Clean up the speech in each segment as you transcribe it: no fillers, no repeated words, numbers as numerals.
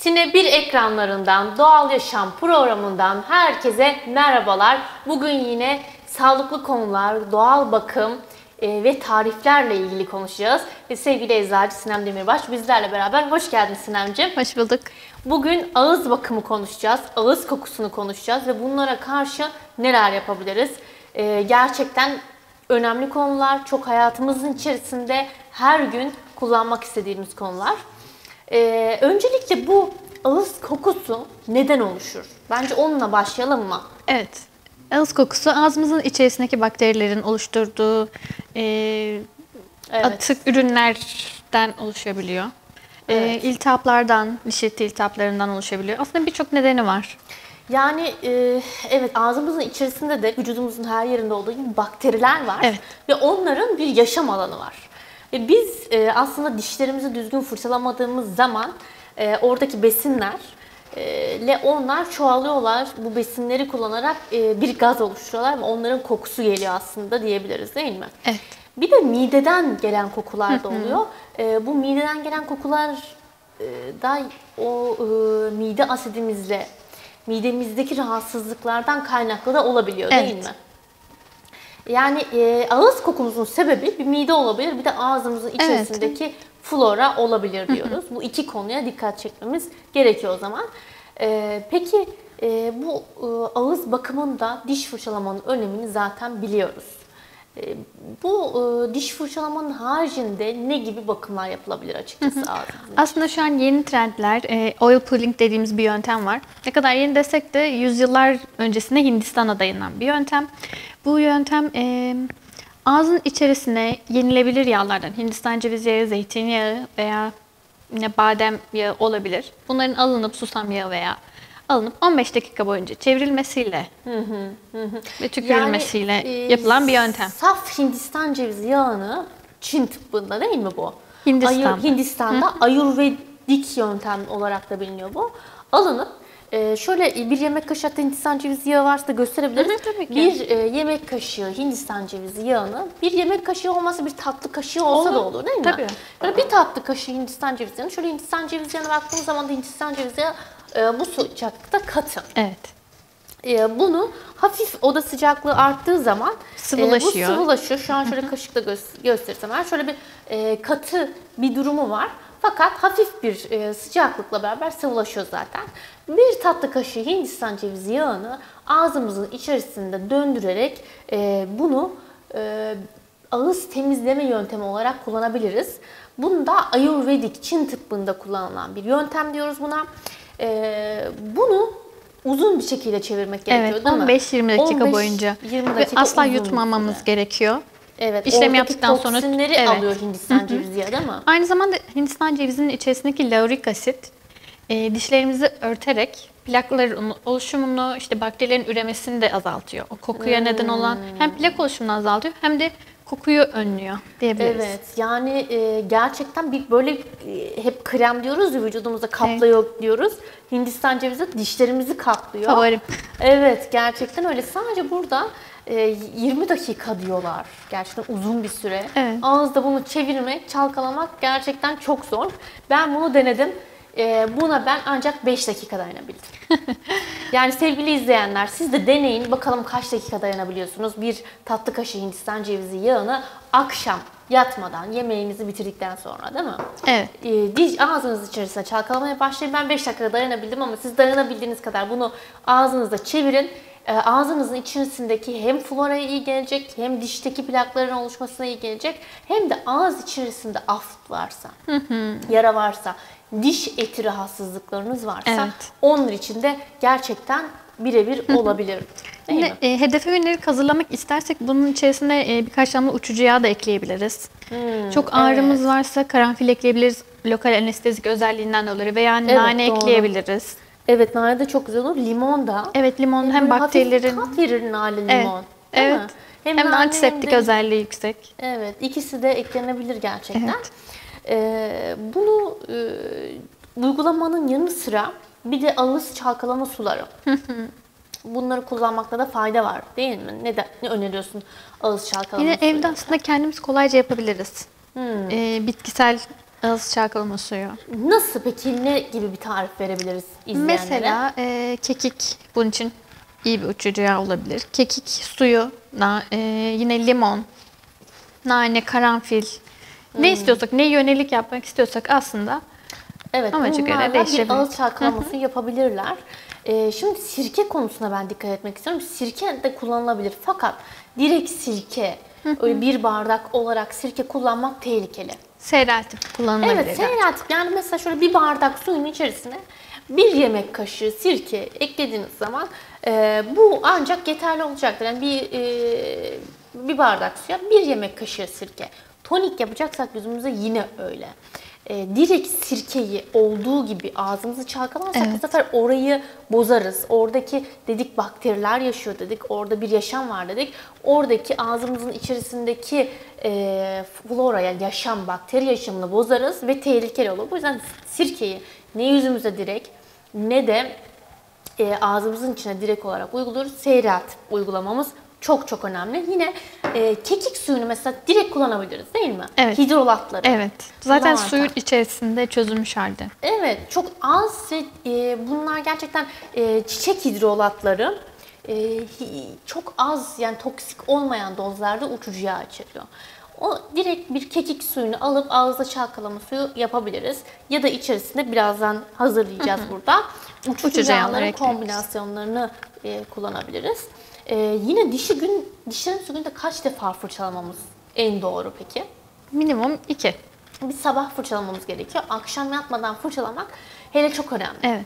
Sine 1 ekranlarından, Doğal Yaşam programından herkese merhabalar. Bugün yine sağlıklı konular, doğal bakım ve tariflerle ilgili konuşacağız. Ve sevgili eczacı Sinem Demirbaş bizlerle beraber. Hoş geldin Sinemciğim. Hoş bulduk. Bugün ağız bakımı konuşacağız, ağız kokusunu konuşacağız ve bunlara karşı neler yapabiliriz? Gerçekten önemli konular, çok hayatımızın içerisinde her gün kullanmak istediğimiz konular. Öncelikle bu ağız kokusu neden oluşur? Bence onunla başlayalım mı? Evet. Ağız kokusu ağzımızın içerisindeki bakterilerin oluşturduğu atık ürünlerden oluşabiliyor. Evet. İltihaplardan, diş eti iltihaplarından oluşabiliyor. Aslında birçok nedeni var. Yani evet, ağzımızın içerisinde de vücudumuzun her yerinde olduğu gibi bakteriler var. Evet. Ve onların bir yaşam alanı var. Ve biz aslında dişlerimizi düzgün fırçalamadığımız zaman oradaki besinlerle onlar çoğalıyorlar. Bu besinleri kullanarak bir gaz oluşturuyorlar ve onların kokusu geliyor aslında diyebiliriz, değil mi? Evet. Bir de mideden gelen kokular da oluyor. Bu mideden gelen kokular da o mide asidimizle, midemizdeki rahatsızlıklardan kaynaklı da olabiliyor, değil Evet. mi? Yani ağız kokumuzun sebebi bir mide olabilir, bir de ağzımızın içerisindeki flora olabilir diyoruz. Bu iki konuya dikkat çekmemiz gerekiyor o zaman. Peki bu ağız bakımında diş fırçalamanın önemini zaten biliyoruz. Bu diş fırçalamanın haricinde ne gibi bakımlar yapılabilir açıkçası ağzımızın? Aslında şu an yeni trendler, oil pulling dediğimiz bir yöntem var. Ne kadar yeni desek de yüzyıllar öncesinde Hindistan'a dayanan bir yöntem. Bu yöntem ağzın içerisine yenilebilir yağlardan, Hindistan cevizi yağı, zeytinyağı veya yine badem yağı olabilir. Bunların alınıp susam yağı veya alınıp 15 dakika boyunca çevrilmesiyle ve tükürülmesiyle yapılan bir yöntem. Saf Hindistan cevizi yağını, Çin tıbbında değil mi bu? Hindistan'da. Ayurvedik yöntem olarak da biliniyor bu. Alınıp şöyle bir yemek kaşığı, hatta Hindistan cevizi yağı varsa da gösterebiliriz. Tabii ki. Bir yemek kaşığı Hindistan cevizi yağını, bir yemek kaşığı olmasa bir tatlı kaşığı olsa da olur, değil mi? Tabii. Böyle bir tatlı kaşığı Hindistan cevizi yağını, şöyle Hindistan cevizi yağına baktığımız zaman da Hindistan cevizi yağı bu sıcaklıkta katı. Evet. Bunu hafif oda sıcaklığı arttığı zaman Sıvılaşıyor. bu sıvılaşıyor. Şu an şöyle kaşıkla gösterirsem eğer şöyle bir katı bir durumu var. Fakat hafif bir sıcaklıkla beraber sıvılaşıyor zaten. Bir tatlı kaşığı Hindistan cevizi yağını ağzımızın içerisinde döndürerek bunu ağız temizleme yöntemi olarak kullanabiliriz. Bunu da Ayurvedik, Çin tıbbında kullanılan bir yöntem diyoruz buna. Bunu uzun bir şekilde çevirmek gerekiyor, Evet, değil mi? 15-20 dakika boyunca. 20 Ve dakika asla uzun bir yutmamamız süre. gerekiyor. Evet, İşlem oradaki yaptıktan sonra toksinleri alıyor Hindistan cevizi yağı, değil mi? Aynı zamanda Hindistan cevizinin içerisindeki laurik asit dişlerimizi örterek plakların oluşumunu, işte bakterilerin üremesini de azaltıyor. O kokuya neden olan hem plak oluşumunu azaltıyor hem de kokuyu önlüyor diyebiliriz. Evet, yani gerçekten bir böyle hep krem diyoruz ya, vücudumuzda kaplıyor diyoruz. Hindistan cevizi dişlerimizi kaplıyor. Favorim. Evet, gerçekten öyle. Sadece burada 20 dakika diyorlar. Gerçekten uzun bir süre. Evet. Ağızda bunu çevirmek, çalkalamak gerçekten çok zor. Ben bunu denedim. Buna ben ancak 5 dakika dayanabildim. Yani sevgili izleyenler, siz de deneyin. Bakalım kaç dakika dayanabiliyorsunuz. Bir tatlı kaşığı Hindistan cevizi yağını akşam yatmadan, yemeğinizi bitirdikten sonra, değil mi? Evet. Ağzınız içerisine çalkalamaya başlayın. Ben 5 dakika dayanabildim ama siz dayanabildiğiniz kadar bunu ağzınızda çevirin. Ağzınızın içerisindeki hem floraya iyi gelecek, hem dişteki plakların oluşmasına iyi gelecek, hem de ağız içerisinde aft varsa, yara varsa, diş eti rahatsızlıklarınız varsa, Evet. onlar için de gerçekten birebir olabilir. Değil mi? Yine, hedefe yönelik hazırlamak istersek bunun içerisine birkaç damla uçucu yağ da ekleyebiliriz. Çok ağrımız varsa karanfil ekleyebiliriz. Lokal anestezik özelliğinden dolayı veya nane doğru. ekleyebiliriz. Evet, nane de çok güzel olur. Limon da. Evet, limon hem böyle bakterilerin hafif tat verir nane, limon. Evet. Değil Evet. mi? Hem de nane antiseptik hem de- özelliği yüksek. Evet, ikisi de eklenebilir gerçekten. Evet. Bunu uygulamanın yanı sıra bir de ağız çalkalama suları. Bunları kullanmakta da fayda var, değil mi? Ne öneriyorsun ağız çalkalama Yine suyuyla? evde aslında kendimiz kolayca yapabiliriz. Bitkisel Ağız çalkalama suyu. Nasıl peki, ne gibi bir tarif verebiliriz izleyenlere? Mesela kekik bunun için iyi bir uçucu yağ olabilir. Kekik suyu, yine limon, nane, karanfil. Ne istiyorsak, ne yönelik yapmak istiyorsak aslında Evet, amaca göre bunlarla bir değişebilir. ağız çalkalaması yapabilirler. Şimdi sirke konusuna ben dikkat etmek istiyorum. Sirke de kullanılabilir fakat direkt sirke, öyle bir bardak olarak sirke kullanmak tehlikeli. Seyreltip kullanılabilir. Evet, seyreltip yani mesela şöyle bir bardak suyun içerisine bir yemek kaşığı sirke eklediğiniz zaman bu ancak yeterli olacaktır. Yani bir bardak suya bir yemek kaşığı sirke. Tonik yapacaksak yüzümüze yine öyle. Direkt sirkeyi olduğu gibi ağzımızı çalkalarsak bu sefer orayı bozarız. Oradaki dedik bakteriler yaşıyor dedik. Orada bir yaşam var dedik. Oradaki ağzımızın içerisindeki flora, yani yaşam, bakteri yaşamını bozarız ve tehlikeli olur. Bu yüzden sirkeyi ne yüzümüze direkt ne de ağzımızın içine direkt olarak uyguluyoruz. Seyreltip uygulamamız çok çok önemli. Yine kekik suyunu mesela direkt kullanabiliriz değil mi? Evet. Hidrolatları. Evet. Zaten Lavanta. suyun içerisinde çözülmüş halde. Evet, çok az ve bunlar gerçekten çiçek hidrolatları çok az, yani toksik olmayan dozlarda uçucu yağ içeriyor. O direkt bir kekik suyunu alıp ağızda çalkalama suyu yapabiliriz. Ya da içerisinde birazdan hazırlayacağız burada. Uçucu yağları yağların ekleriz. kombinasyonlarını kullanabiliriz. Yine dişlerimizi günde kaç defa fırçalamamız en doğru peki? Minimum 2. Bir sabah fırçalamamız gerekiyor. Akşam yatmadan fırçalamak hele çok önemli. Evet.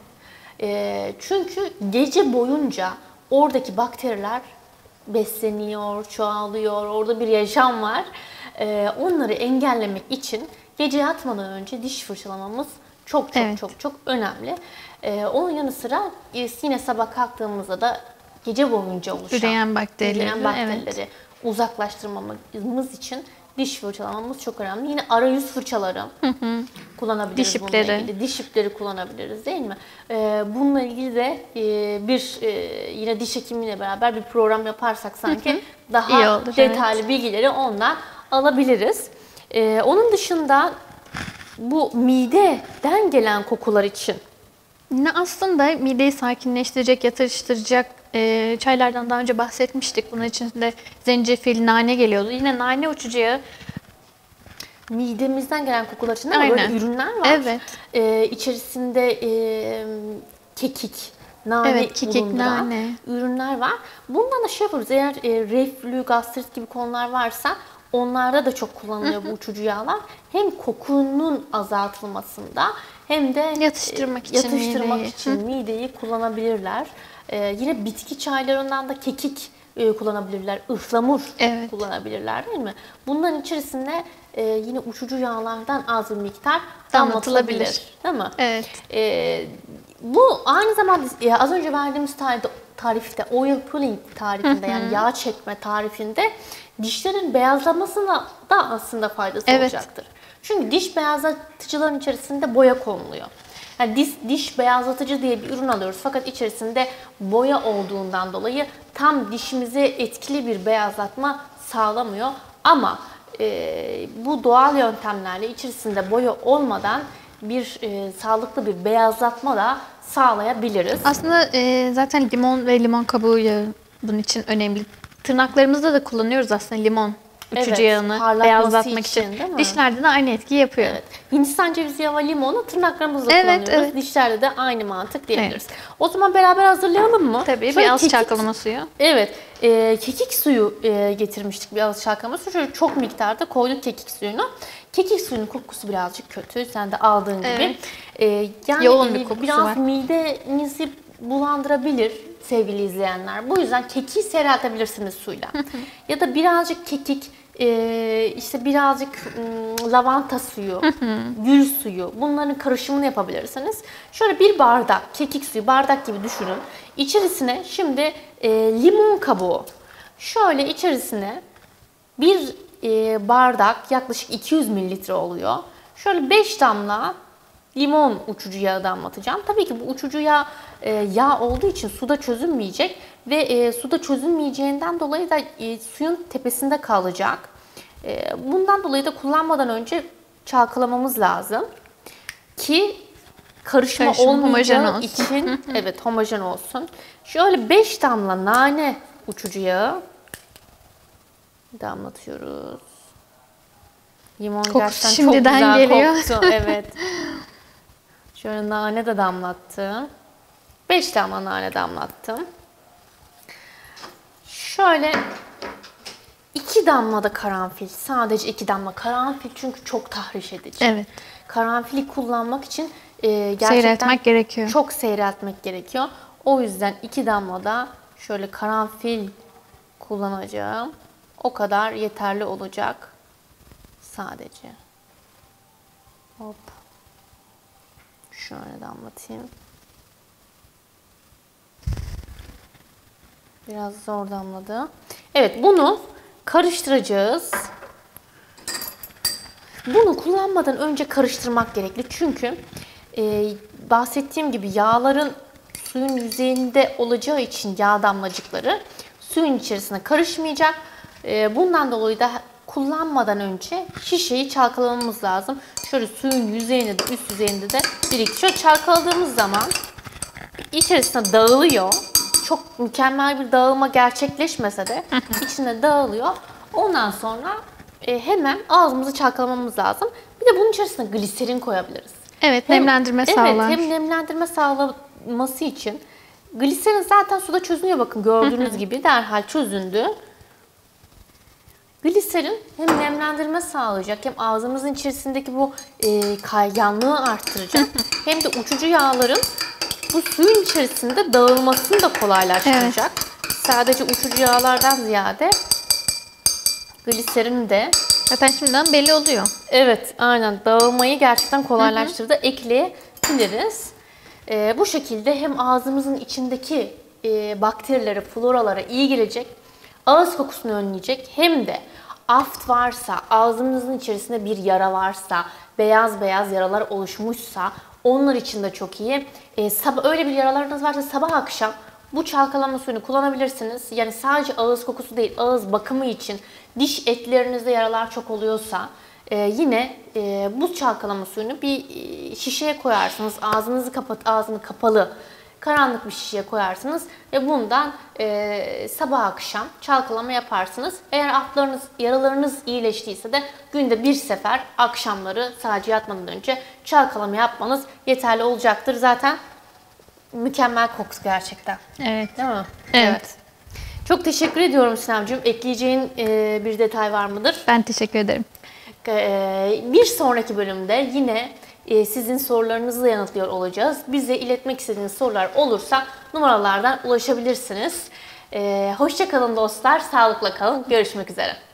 Çünkü gece boyunca oradaki bakteriler besleniyor, çoğalıyor, orada bir yaşam var. Onları engellemek için gece yatmadan önce diş fırçalamamız çok çok Evet. çok çok önemli. Onun yanı sıra yine sabah kalktığımızda da gece boyunca oluşan Üreyen bakterileri, üreyen bakterileri uzaklaştırmamız için diş fırçalamamız çok önemli. Yine arayüz fırçaları kullanabiliriz. Diş bununla ipleri. ilgili. Diş ipleri kullanabiliriz değil mi? Bununla ilgili de yine diş hekimiyle beraber bir program yaparsak sanki daha İyi olur, detaylı bilgileri ondan alabiliriz. Onun dışında bu mideden gelen kokular için Yine aslında mideyi sakinleştirecek, yatıştıracak çaylardan daha önce bahsetmiştik. Bunun içinde zencefil, nane geliyordu. Yine nane uçucu yağı. midemizden gelen kokular için ama böyle Aynen. ürünler var. Evet. İçerisinde kekik, nane Evet, kekik, bulunduran nane. ürünler var. Bundan da şey yapıyoruz. Eğer reflü, gastrit gibi konular varsa onlarda da çok kullanılıyor bu uçucu yağlar. Hem kokunun azaltılmasında hem de Yatıştırmak için mideyi kullanabilirler. Yine bitki çaylarından da kekik kullanabilirler. Ihlamur Evet. kullanabilirler değil mi? Bunların içerisinde yine uçucu yağlardan az bir miktar Damlatılabilir. damlatılabilir. Değil mi? Evet. Bu aynı zamanda az önce verdiğimiz tarifte, oil pulling tarifinde yani yağ çekme tarifinde dişlerin beyazlamasına da aslında faydası Evet. olacaktır. Çünkü diş beyazlatıcıların içerisinde boya konuluyor. Yani diş beyazlatıcı diye bir ürün alıyoruz fakat içerisinde boya olduğundan dolayı tam dişimize etkili bir beyazlatma sağlamıyor. Ama bu doğal yöntemlerle içerisinde boya olmadan bir sağlıklı bir beyazlatma da sağlayabiliriz. Aslında zaten limon ve limon kabuğu yağı bunun için önemli. Tırnaklarımızda da kullanıyoruz aslında limon uçucu Evet, yağını parlatması beyazlatmak için, için. değil mi? Dişlerde de aynı etkiyi yapıyor. Evet. Hindistan cevizi yağı ve limonu tırnaklarımızda Evet, kullanıyoruz. evet. Dişlerde de aynı mantık diyebiliriz. O zaman beraber hazırlayalım mı? Tabii Şöyle bir ağız kekik- çalkalama suyu. Evet. Kekik suyu getirmiştik, bir ağız çalkalama suyu. Şöyle çok miktarda koyduk kekik suyunu. Kekik suyunun kokusu birazcık kötü. Sen de aldığın gibi. Yani Yoğun bir kokusu biraz var. midenizi bulandırabilir sevgili izleyenler. Bu yüzden kekiği seyreltebilirsiniz suyla. Ya da birazcık kekik, işte birazcık lavanta suyu, gül suyu, bunların karışımını yapabilirsiniz. Şöyle bir bardak kekik suyu, bardak gibi düşünün. İçerisine şimdi limon kabuğu, şöyle içerisine bir bardak, yaklaşık 200 mililitre oluyor. Şöyle 5 damla limon uçucu yağı damlatacağım. Tabii ki bu uçucu yağ yağ olduğu için suda çözünmeyecek ve suda çözünmeyeceğinden dolayı da suyun tepesinde kalacak. Bundan dolayı da kullanmadan önce çalkalamamız lazım ki karışma Karışım olmayacağı homojen olsun. için evet homojen olsun. Şöyle 5 damla nane uçucu yağı damlatıyoruz. Limon Kokusu gerçekten çok şimdiden güzel geliyor. koktu. Evet. Şöyle nane de damlattım. 5 damla nane damlattım. Şöyle 2 damla da karanfil. Sadece 2 damla karanfil çünkü çok tahriş edici. Evet. Karanfili kullanmak için gerçekten Seyreltmek gerekiyor. çok seyreltmek gerekiyor. O yüzden 2 damla da şöyle karanfil kullanacağım. O kadar yeterli olacak. Sadece. Hop. Şöyle damlatayım. Biraz zor damladı. Evet, bunu karıştıracağız. Bunu kullanmadan önce karıştırmak gerekli. Çünkü bahsettiğim gibi yağların suyun yüzeyinde olacağı için yağ damlacıkları suyun içerisine karışmayacak. Bundan dolayı da kullanmadan önce şişeyi çalkalamamız lazım. Şöyle suyun yüzeyinde de üst yüzeyinde de birlikte şöyle çalkaladığımız zaman içerisine dağılıyor. Çok mükemmel bir dağılma gerçekleşmese de içine dağılıyor. Ondan sonra hemen ağzımızı çalkalamamız lazım. Bir de bunun içerisine gliserin koyabiliriz. Evet, nemlendirme sağlar. Evet, hem nemlendirme sağlaması için. Gliserin zaten suda çözünüyor, bakın gördüğünüz gibi derhal çözündü. Gliserin hem nemlendirme sağlayacak, hem ağzımızın içerisindeki bu kayganlığı arttıracak, hem de uçucu yağların bu suyun içerisinde dağılmasını da kolaylaştıracak. Evet. Sadece uçucu yağlardan ziyade gliserin de zaten şimdiden belli oluyor. evet, aynen dağılmayı gerçekten kolaylaştırdı. Ekleyebiliriz. Bu şekilde hem ağzımızın içindeki bakterilere, floralara iyi gelecek, ağız kokusunu önleyecek, hem de aft varsa, ağzımızın içerisinde bir yara varsa, beyaz beyaz yaralar oluşmuşsa onlar için de çok iyi. Öyle bir yaralarınız varsa sabah akşam bu çalkalama suyunu kullanabilirsiniz. Yani sadece ağız kokusu değil, ağız bakımı için, diş etlerinizde yaralar çok oluyorsa yine bu çalkalama suyunu bir şişeye koyarsınız. Ağzını kapalı, karanlık bir şişeye koyarsınız ve bundan sabah akşam çalkalama yaparsınız. Eğer yaralarınız iyileştiyse de günde bir sefer akşamları sadece yatmadan önce çalkalama yapmanız yeterli olacaktır. Zaten mükemmel kokusu gerçekten. Evet. Değil mi? Evet. Çok teşekkür ediyorum Sinemciğim. Ekleyeceğin bir detay var mıdır? Ben teşekkür ederim. Bir sonraki bölümde yine sizin sorularınızı yanıtlıyor olacağız. Bize iletmek istediğiniz sorular olursa numaralardan ulaşabilirsiniz. Hoşça kalın dostlar, sağlıkla kalın. Görüşmek üzere.